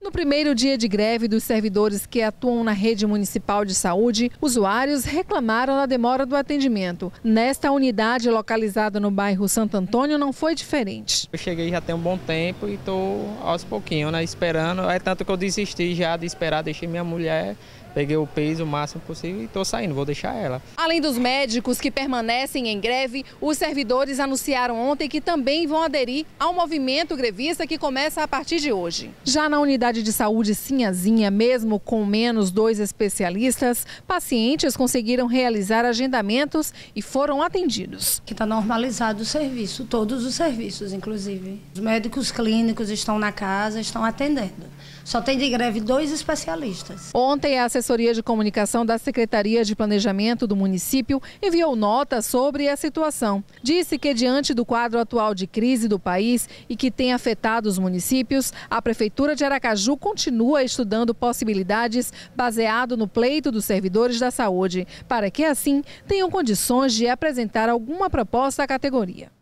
No primeiro dia de greve dos servidores que atuam na rede municipal de saúde, usuários reclamaram da demora do atendimento. Nesta unidade localizada no bairro Santo Antônio não foi diferente. Eu cheguei já tem um bom tempo e estou aos pouquinhos, né, esperando. É tanto que eu desisti já de esperar, deixei minha mulher, peguei o peso o máximo possível e estou saindo, vou deixar ela. Além dos médicos que permanecem em greve, os servidores anunciaram ontem que também vão aderir ao movimento grevista que começa a partir de hoje. Já na unidade de saúde Sinhazinha, mesmo com menos 2 especialistas, pacientes conseguiram realizar agendamentos e foram atendidos. Que está normalizado o serviço, todos os serviços, inclusive. Os médicos clínicos estão na casa, estão atendendo. Só tem de greve 2 especialistas. Ontem, a assessoria de comunicação da Secretaria de Planejamento do município enviou nota sobre a situação. Disse que, diante do quadro atual de crise do país e que tem afetado os municípios, a Prefeitura de Aracaju continua estudando possibilidades baseado no pleito dos servidores da saúde, para que, assim, tenham condições de apresentar alguma proposta à categoria.